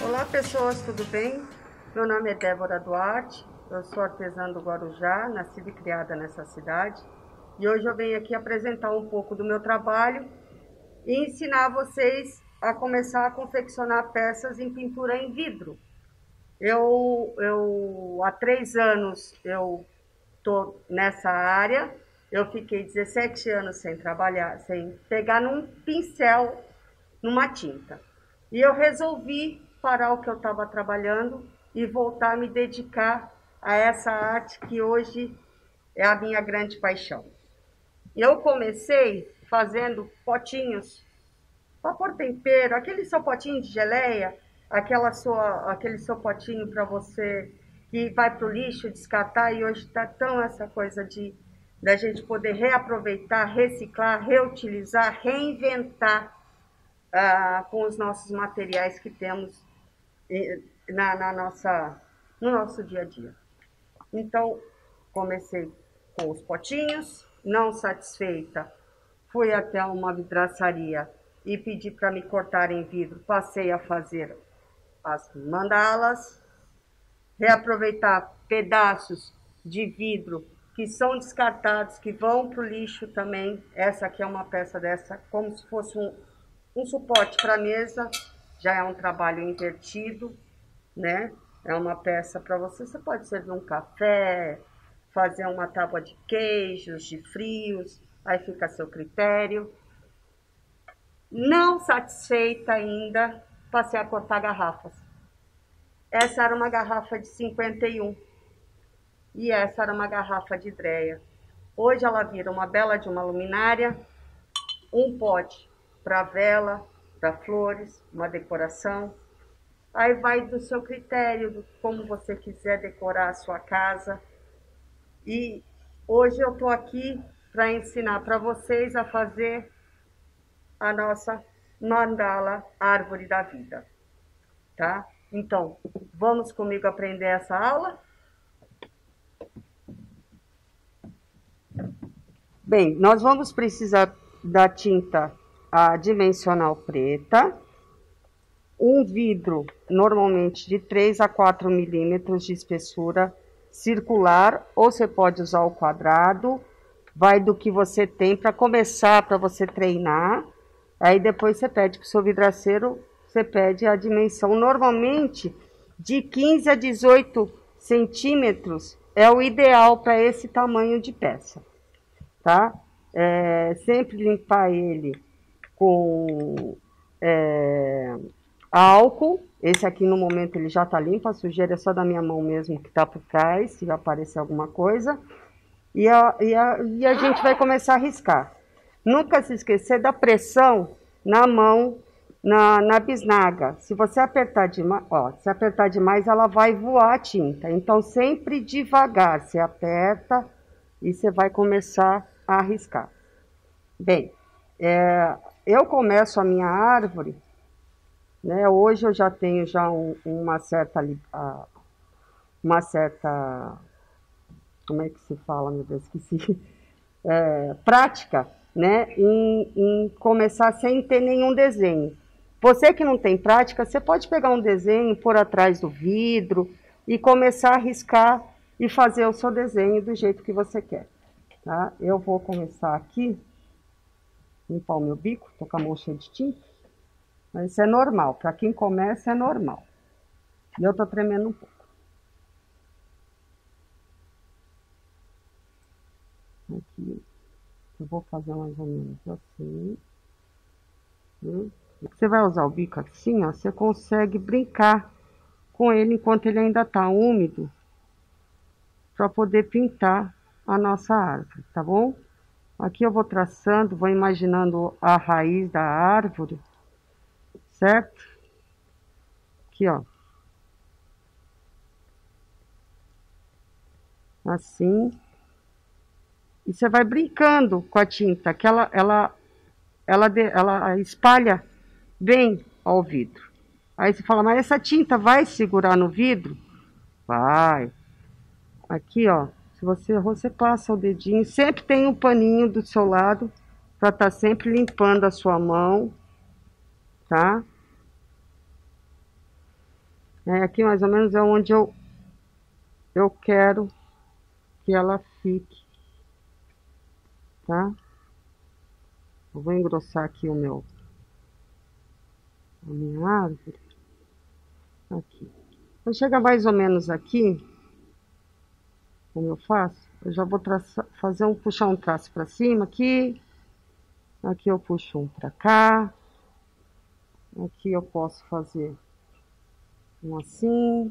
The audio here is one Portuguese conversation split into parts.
Olá pessoas, tudo bem? Meu nome é Débora Duarte, eu sou artesã do Guarujá, nascida e criada nessa cidade. E hoje eu venho aqui apresentar um pouco do meu trabalho e ensinar vocês a começar a confeccionar peças em pintura em vidro. Há 3 anos eu estou nessa área, eu fiquei 17 anos sem trabalhar, sem pegar num pincel, numa tinta. E eu resolvi parar o que eu estava trabalhando e voltar a me dedicar a essa arte que hoje é a minha grande paixão. Eu comecei fazendo potinhos para pôr tempero, aquele seu potinho de geleia, aquele seu potinho para você que vai para o lixo descartar, e hoje está tão essa coisa da gente poder reaproveitar, reciclar, reutilizar, reinventar com os nossos materiais que temos no nosso dia a dia. Então, comecei com os potinhos, não satisfeita, fui até uma vidraçaria e pedi para me cortar em vidro, passei a fazer as mandalas, reaproveitar pedaços de vidro que são descartados, que vão para o lixo também. Essa aqui é uma peça dessa, como se fosse um suporte para a mesa, já é um trabalho invertido, né? É uma peça para você pode servir um café, fazer uma tábua de queijos, de frios, aí fica a seu critério. Não satisfeita ainda, passei a cortar garrafas. Essa era uma garrafa de 51 e essa era uma garrafa de Dreia. Hoje ela vira uma bela de uma luminária, um pote para vela, para flores, uma decoração. Aí vai do seu critério, de como você quiser decorar a sua casa. E hoje eu estou aqui para ensinar para vocês a fazer a nossa mandala Árvore da Vida, tá? Então, vamos comigo aprender essa aula? Bem, nós vamos precisar da tinta dimensional preta, um vidro normalmente de 3 a 4 milímetros de espessura circular, ou você pode usar o quadrado, vai do que você tem para começar, para você treinar. Aí depois você pede para o seu vidraceiro, você pede a dimensão, normalmente de 15 a 18 centímetros é o ideal para esse tamanho de peça, tá? Sempre limpar ele com álcool. Esse aqui no momento ele já tá limpo, a sujeira é só da minha mão mesmo que tá por trás, se aparecer alguma coisa. E a gente vai começar a riscar. Nunca se esquecer da pressão na mão, na bisnaga. Se você apertar demais, se apertar demais, ela vai voar a tinta. Então, sempre devagar, você aperta e você vai começar a riscar. Bem, eu começo a minha árvore, né? Hoje eu já tenho uma certa, como é que se fala, meu Deus, esqueci, prática, né, em começar sem ter nenhum desenho. Você que não tem prática, você pode pegar um desenho, pôr atrás do vidro e começar a riscar e fazer o seu desenho do jeito que você quer, tá? Eu vou começar aqui, limpar o meu bico, tô com a mão cheia de tinta, mas isso é normal, para quem começa é normal. E eu tô tremendo um pouco. Aqui, eu vou fazer mais ou menos assim. Você vai usar o bico assim, ó, você consegue brincar com ele enquanto ele ainda tá úmido, para poder pintar a nossa árvore, tá bom? Aqui eu vou traçando, vou imaginando a raiz da árvore, certo? Aqui, ó. Assim. E você vai brincando com a tinta, que ela espalha bem ao vidro. Aí você fala, mas essa tinta vai segurar no vidro? Vai. Aqui, ó, se você errou, você passa o dedinho. Sempre tem um paninho do seu lado, para estar sempre limpando a sua mão, tá? Aqui mais ou menos é onde eu quero que ela fique, tá? Eu vou engrossar aqui a minha árvore. Aqui. Quando chega mais ou menos aqui, como eu faço, eu já vou puxar um traço para cima aqui. Aqui eu puxo um para cá. Aqui eu posso fazer um assim.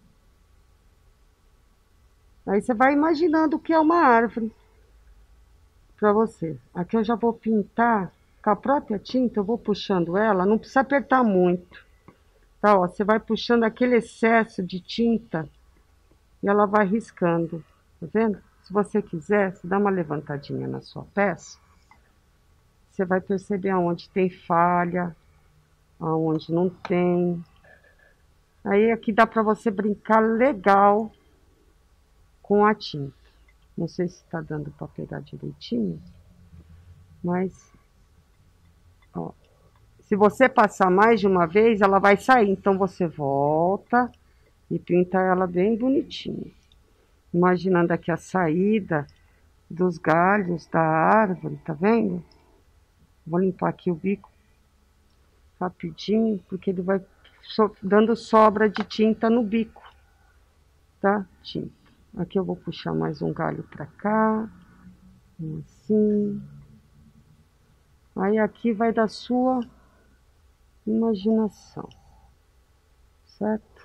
Aí você vai imaginando o que é uma árvore para você. Aqui eu já vou pintar com a própria tinta, eu vou puxando ela, não precisa apertar muito. Tá, ó, você vai puxando aquele excesso de tinta e ela vai riscando, tá vendo? Se você quiser, você dá uma levantadinha na sua peça, você vai perceber aonde tem falha, aonde não tem. Aí aqui dá para você brincar legal com a tinta. Não sei se está dando para pegar direitinho, mas ó, se você passar mais de uma vez, ela vai sair. Então você volta e pinta ela bem bonitinha. Imaginando aqui a saída dos galhos da árvore, tá vendo? Vou limpar aqui o bico rapidinho, porque ele vai dando sobra de tinta no bico, tá? Tinta. Aqui eu vou puxar mais um galho pra cá, assim. Aí aqui vai da sua imaginação, certo?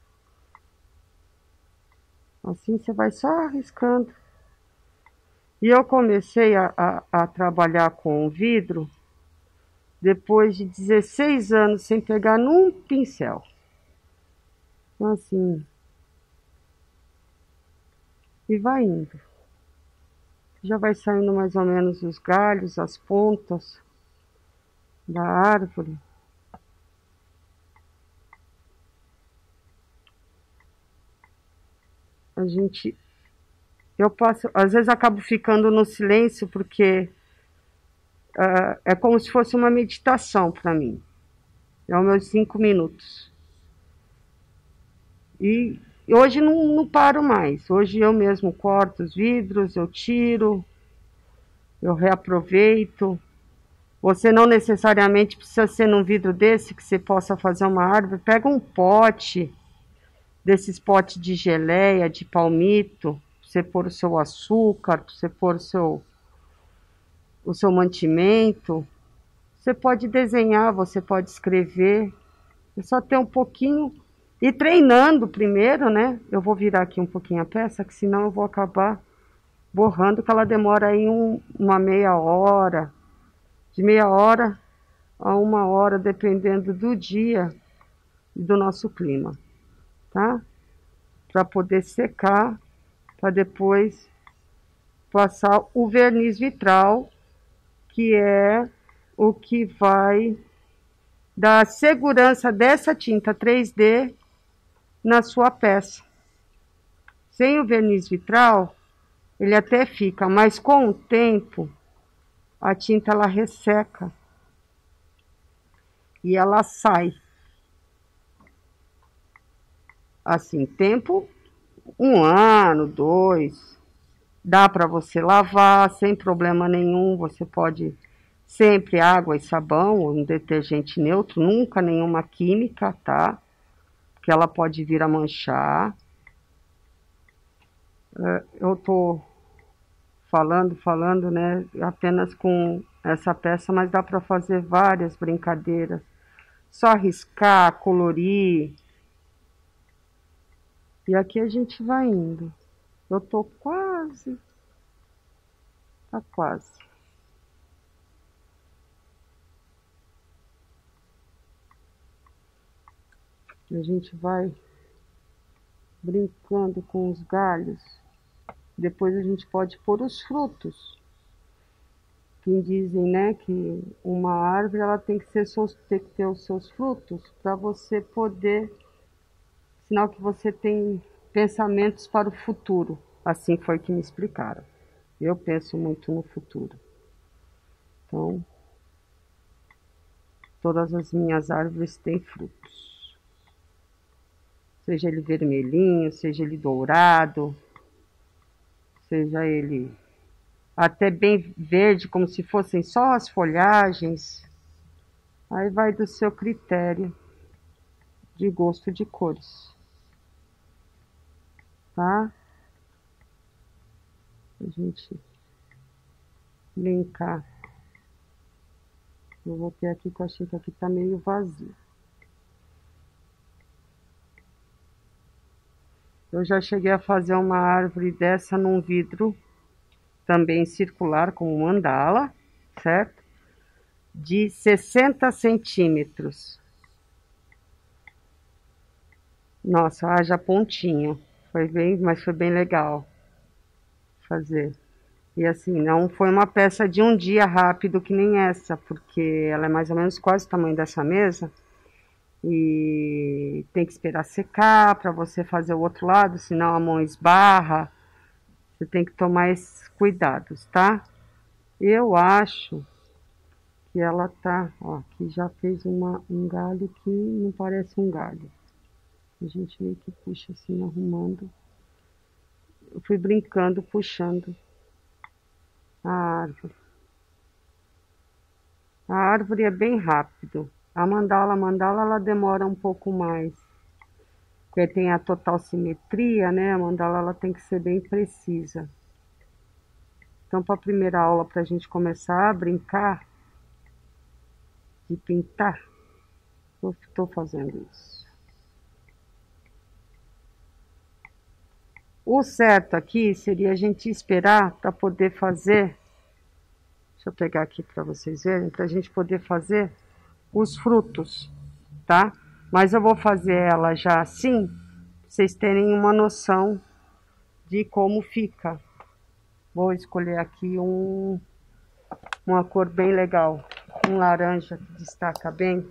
Assim você vai só arriscando. E eu comecei a trabalhar com o vidro depois de 16 anos sem pegar num pincel. Então, assim, e vai indo. Já vai saindo mais ou menos os galhos, as pontas da árvore. Eu passo, às vezes acabo ficando no silêncio porque é como se fosse uma meditação para mim. É os meus 5 minutos. E hoje não paro mais. Hoje eu mesmo corto os vidros, eu tiro, eu reaproveito. Você não necessariamente precisa ser num vidro desse que você possa fazer uma árvore. Pega um pote, desses potes de geleia, de palmito, pra você pôr o seu açúcar, pra você pôr o seu mantimento. Você pode desenhar, você pode escrever. É só ter um pouquinho e treinando primeiro, né? Eu vou virar aqui um pouquinho a peça, que senão eu vou acabar borrando, que ela demora aí uma meia hora, de meia hora a 1 hora, dependendo do dia e do nosso clima, tá? Para poder secar, para depois passar o verniz vitral, que é o que vai dar segurança dessa tinta 3D na sua peça. Sem o verniz vitral, ele até fica, mas com o tempo, a tinta ela resseca e ela sai. Assim, tempo 1 ano, 2, dá para você lavar sem problema nenhum. Você pode sempre água e sabão, um detergente neutro, nunca nenhuma química, tá? Que ela pode vir a manchar. Eu tô falando, né, apenas com essa peça, mas dá para fazer várias brincadeiras. Só riscar, colorir. E aqui a gente vai indo. Eu tô quase. Tá quase. A gente vai brincando com os galhos. Depois a gente pode pôr os frutos. Que dizem, né, que uma árvore ela tem que ter os seus frutos para você poder, sinal que você tem pensamentos para o futuro. Assim foi que me explicaram. Eu penso muito no futuro. Então, todas as minhas árvores têm frutos. Seja ele vermelhinho, seja ele dourado, seja ele até bem verde, como se fossem só as folhagens. Aí vai do seu critério de gosto de cores, tá? A gente linkar. Eu vou ter aqui que eu achei que aqui tá meio vazio. Eu já cheguei a fazer uma árvore dessa num vidro também circular, como mandala, certo? De 60 centímetros. Nossa, haja pontinho. Mas foi bem legal fazer. E assim, não foi uma peça de um dia rápido que nem essa, porque ela é mais ou menos quase o tamanho dessa mesa. E tem que esperar secar para você fazer o outro lado, senão a mão esbarra. Você tem que tomar esses cuidados, tá? Eu acho que ela tá, ó, aqui já fez um galho que não parece um galho. A gente meio que puxa assim, arrumando. Eu fui brincando, puxando a árvore. A árvore é bem rápido. A mandala, ela demora um pouco mais. Porque tem a total simetria, né? A mandala, ela tem que ser bem precisa. Então, para a primeira aula, para a gente começar a brincar de pintar, eu estou fazendo isso. O certo aqui seria a gente esperar para poder fazer. Deixa eu pegar aqui para vocês verem, para a gente poder fazer os frutos, tá? Mas eu vou fazer ela já assim, pra vocês terem uma noção de como fica. Vou escolher aqui uma cor bem legal, um laranja que destaca bem.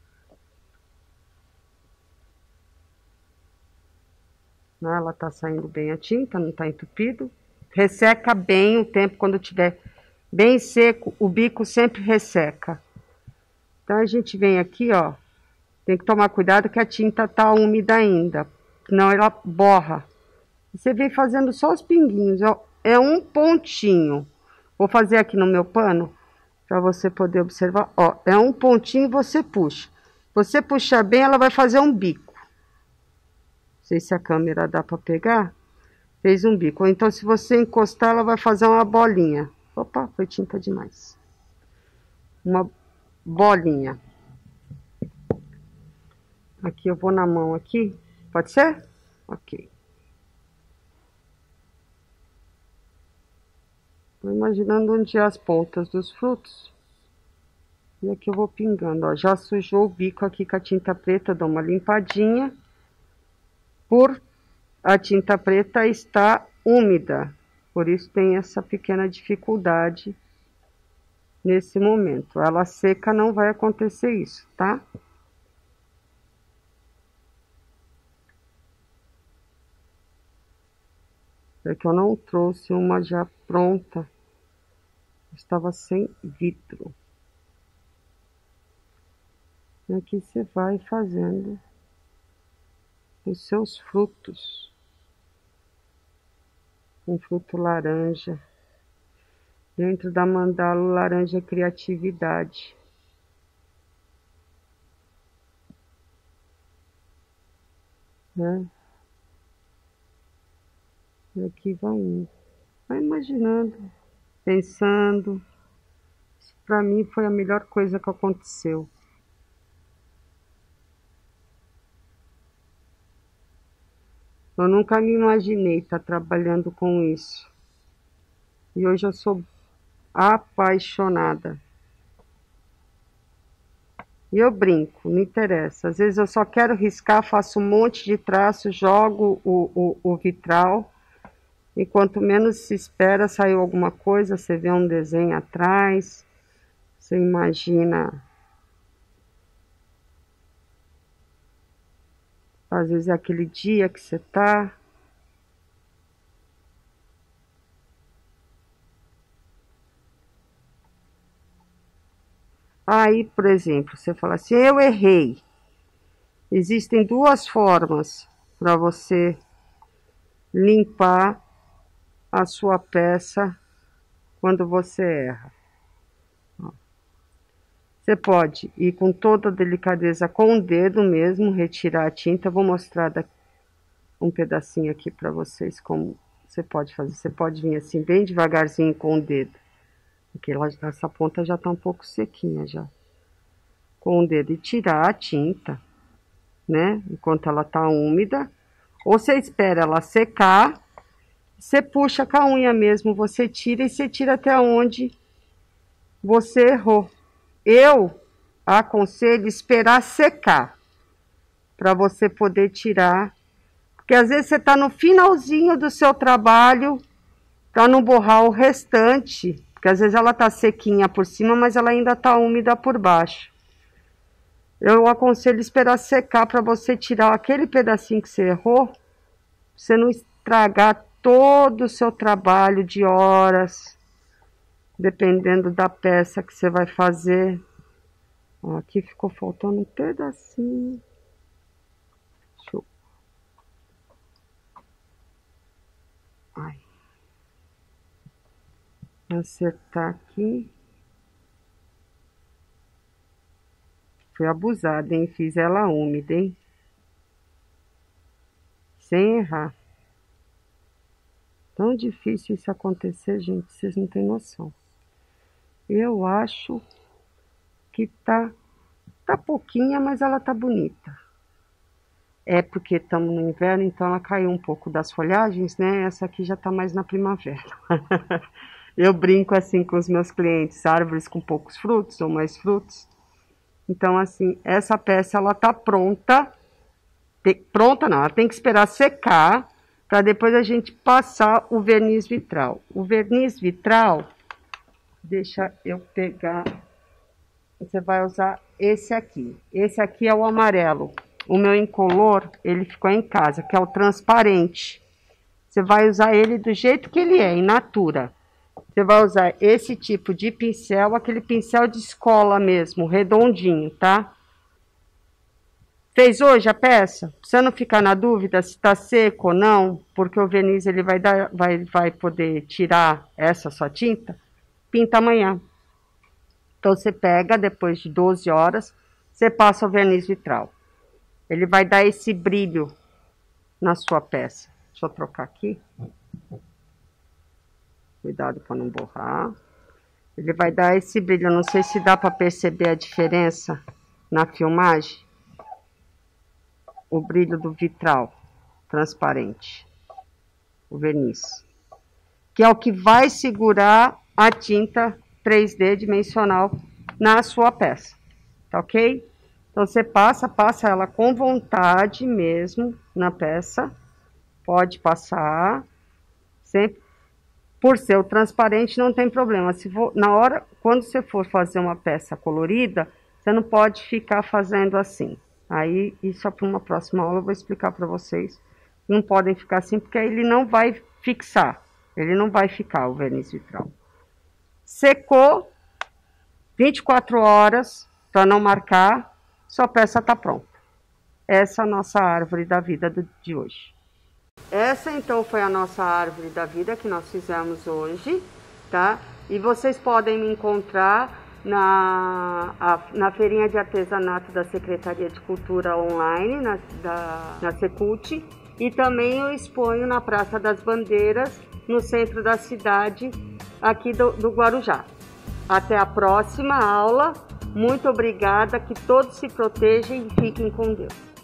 Ela tá saindo bem a tinta, não tá entupido. Resseca bem o tempo, quando tiver bem seco, o bico sempre resseca. Então a gente vem aqui, ó, tem que tomar cuidado que a tinta tá úmida ainda, senão ela borra. Você vem fazendo só os pinguinhos, ó, é um pontinho. Vou fazer aqui no meu pano, para você poder observar, ó, é um pontinho e você puxa. Você puxar bem, ela vai fazer um bico. Não sei se a câmera dá para pegar. Fez um bico. Ou então, se você encostar, ela vai fazer uma bolinha. Opa, foi tinta demais. Uma bolinha. Aqui eu vou na mão aqui. Pode ser? Ok. Tô imaginando onde é as pontas dos frutos. E aqui eu vou pingando, ó. Já sujou o bico aqui com a tinta preta, eu dou uma limpadinha. Por a tinta preta está úmida, por isso tem essa pequena dificuldade nesse momento. Ela seca não vai acontecer isso, tá? É que eu não trouxe uma já pronta, estava sem vidro. E aqui você vai fazendo os seus frutos. Um fruto laranja. Dentro da mandala, o laranja é criatividade. Né? E aqui vai indo. Vai imaginando, pensando. Isso pra mim foi a melhor coisa que aconteceu. Eu nunca me imaginei estar trabalhando com isso. E hoje eu sou apaixonada. E eu brinco, não interessa. Às vezes eu só quero riscar, faço um monte de traço, jogo o vitral. E quanto menos se espera, saiu alguma coisa, você vê um desenho atrás. Você imagina. Às vezes é aquele dia que você tá. Aí, por exemplo, você fala assim, eu errei. Existem duas formas para você limpar a sua peça quando você erra. Você pode ir com toda a delicadeza com o dedo mesmo, retirar a tinta. Vou mostrar um pedacinho aqui para vocês como você pode fazer. Você pode vir assim bem devagarzinho com o dedo, porque essa ponta já tá um pouco sequinha já. Com o dedo e tirar a tinta, né? Enquanto ela tá úmida. Ou você espera ela secar, você puxa com a unha mesmo, você tira e você tira até onde você errou. Eu aconselho esperar secar, para você poder tirar. Porque às vezes você está no finalzinho do seu trabalho, para não borrar o restante. Porque às vezes ela está sequinha por cima, mas ela ainda está úmida por baixo. Eu aconselho esperar secar para você tirar aquele pedacinho que você errou, pra você não estragar todo o seu trabalho de horas, dependendo da peça que você vai fazer. Ó, aqui ficou faltando um pedacinho. Deixa eu... Ai. Acertar aqui. Fui abusada, hein? Fiz ela úmida, hein? Sem errar. Tão difícil isso acontecer, gente. Vocês não têm noção. Eu acho que tá pouquinha, mas ela tá bonita. É porque estamos no inverno, então ela caiu um pouco das folhagens, né? Essa aqui já tá mais na primavera. Eu brinco assim com os meus clientes, árvores com poucos frutos ou mais frutos. Então, assim, essa peça, ela tá pronta. Pronta não, ela tem que esperar secar, para depois a gente passar o verniz vitral. O verniz vitral, deixa eu pegar, você vai usar esse aqui. Esse aqui é o amarelo. O meu incolor, ele ficou em casa, que é o transparente. Você vai usar ele do jeito que ele é, in natura. Você vai usar esse tipo de pincel, aquele pincel de escola mesmo, redondinho, tá? Fez hoje a peça? Pra você não ficar na dúvida se tá seco ou não, porque o verniz ele vai poder tirar essa sua tinta, pinta amanhã. Então você pega, depois de 12 horas, você passa o verniz vitral. Ele vai dar esse brilho na sua peça. Deixa eu trocar aqui. Cuidado para não borrar. Ele vai dar esse brilho. Não sei se dá para perceber a diferença na filmagem. O brilho do vitral transparente. O verniz. Que é o que vai segurar a tinta 3D dimensional na sua peça. Tá ok? Então você passa ela com vontade mesmo na peça. Pode passar. Sempre. Por ser o transparente, não tem problema. Se for, quando você for fazer uma peça colorida, você não pode ficar fazendo assim. Aí, isso é para uma próxima aula, eu vou explicar para vocês. Não podem ficar assim, porque aí ele não vai fixar. Ele não vai ficar, o verniz vitral. Secou, 24 horas, para não marcar, sua peça está pronta. Essa é a nossa árvore da vida de hoje. Essa então foi a nossa árvore da vida que nós fizemos hoje, tá? E vocês podem me encontrar na feirinha de artesanato da Secretaria de Cultura online, na Secult, e também eu exponho na Praça das Bandeiras, no centro da cidade, aqui do Guarujá. Até a próxima aula, muito obrigada, que todos se protejam e fiquem com Deus.